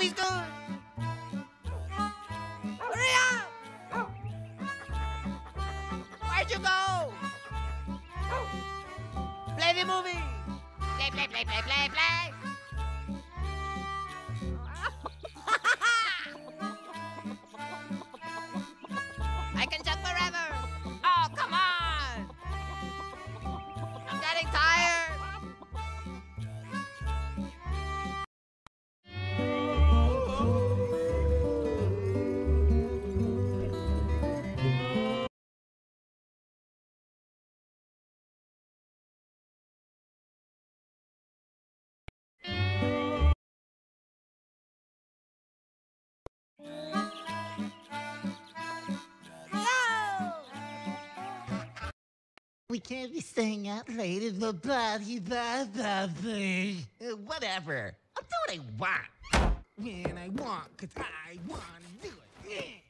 movie's good. Hurry up! Where'd you go? Play the movie. Play, play, play, play, play, play. I can jump forever. Oh, come on. I'm getting tired. We can't be staying out late in the body, whatever. I'll do what I want. When I want, 'cause I want to do it.